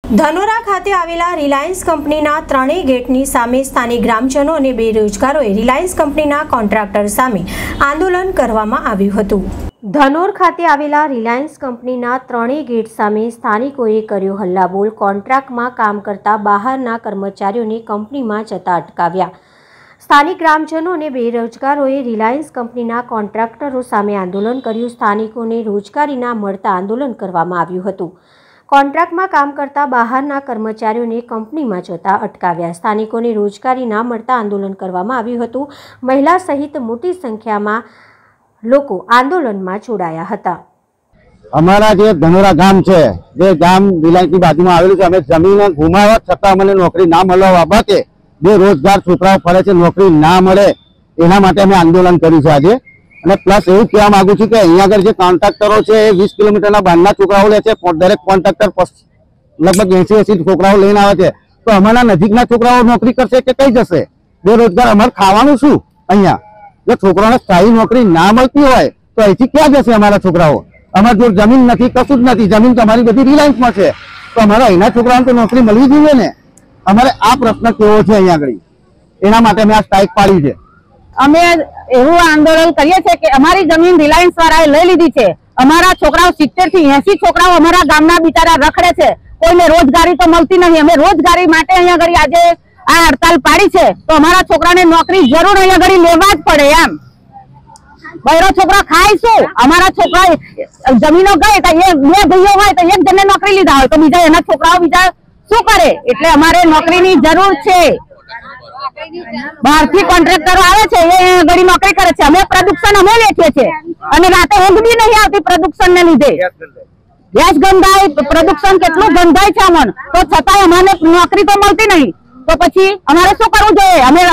ધનોરા ખાતે આવેલા રિલાયન્સ કંપનીના ત્રણેય ગેટની સામે સ્થાનિક ગ્રામજનો અને બેરોજગારોએ રિલાયન્સ કંપનીના કોન્ટ્રાક્ટર સામે આંદોલન કરવામાં આવ્યું હતું। ધનોર ખાતે આવેલા રિલાયન્સ કંપનીના ત્રણેય ગેટ સામે સ્થાનિકોએ કર્યો હલ્લાબોલ। કોન્ટ્રાક્ટમાં કામ કરતા બહારના કર્મચારીઓને કંપનીમાં જતા અટકાવ્યા। સ્થાનિક ગ્રામજનો અને બેરોજગારોએ રિલાયન્સ કંપનીના કોન્ટ્રાક્ટરો સામે આંદોલન કર્યું। સ્થાનિકોને રોજગારી ના મળતા આંદોલન કરવામાં આવ્યું હતું। કોન્ટ્રાક્ટમાં કામ કરતા બહારના કર્મચારીઓને કંપનીમાં જતા અટકાવ્યા। સ્થાનિકોને રોજગારી ના મળતા આંદોલન કરવામાં આવ્યું હતું। મહિલા સહિત મોટી સંખ્યામાં લોકો આંદોલનમાં જોડાયા હતા। અમારા જે ધનોરા ગામ છે, જે ગામ રિલાયન્સની બાજુમાં આવેલું છે, અમે જમીન ગુમાવવા છતાં અમને નોકરી ના મળવા બાબતે બેરોજગાર છોકરાઓ ફરે છે, નોકરી ના મળે એના માટે અમે આંદોલન કર્યું છે આજે। અને પ્લસ એવું કહેવા માંગુ છું કે અહીંયા આગળ જે કોન્ટ્રાક્ટરો છે એ 20 કિલોમીટરના બહારના છોકરાઓ લે છે। દરેક કોન્ટ્રાક્ટર લગભગ 80 છોકરાઓ લઈને આવે છે, તો અમારા નજીકના છોકરાઓ નોકરી કરશે કે કઈ જશે? બેરોજગાર અમારે ખાવાનું શું? અહીંયા જો છોકરાઓને સ્થાયી નોકરી ના મળતી હોય તો અહીંથી ક્યાં જશે અમારા છોકરાઓ? અમારી જોડે જમીન નથી, કશું જ નથી। જમીન તો અમારી બધી રિલાયન્સમાં છે, તો અમારા અહીંના છોકરાઓને તો નોકરી મળવી જોઈએ ને। અમારે આ પ્રશ્ન કેવો છે અહીંયા આગળ, એના માટે અમે આ સ્ટ્રાઇક પાડી છે। અમે એવું આંદોલન કરીએ છીએ કે અમારી જમીન રિલાયન્સ વાળાએ લઈ લીધી છે। અમારા છોકરાઓ 70 થી 80 છોકરાઓ અમારા ગામના બિચારા રખડે છે, કોઈને રોજગારી તો મળતી નહીં। અમે રોજગારી માટે અહીંયા આગળ આજે આ હડતાલ પાડી છે, તો અમારા છોકરાને નોકરી જરૂર અહીંયા આગળ લેવા જ પડે એમ। બૈરો છોકરા ખાય શું? અમારા છોકરા જમીનો ગઈ તો એ બે ભાઈઓ હોય તો એક જણને નોકરી લીધા હોય તો બીજા એના છોકરાઓ બીજા શું કરે? એટલે અમારે નોકરીની જરૂર છે। બહારથી કોન્ટ્રાક્ટરો આવે છે, એ ઘડી નોકરી કરે છે, અમે પ્રોડક્શન અમે વેચીએ છીએ અને રાતે ઊંઘ બી નહીં આવતી પ્રોડક્શન ને લીધે। ગેસ ગંધાય, પ્રોડક્શન કેટલું ગંધાય છે અમને, તો છતાંય અમને નોકરી તો મળતી નહીં। તો પછી અમારે શું કરવું જોઈએ? અમે